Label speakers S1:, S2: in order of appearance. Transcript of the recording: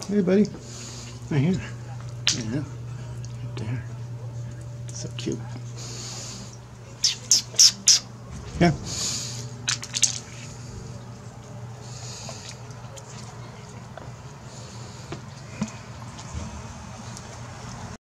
S1: Hey, buddy. Right here. Yeah. Right there. So cute. Yeah.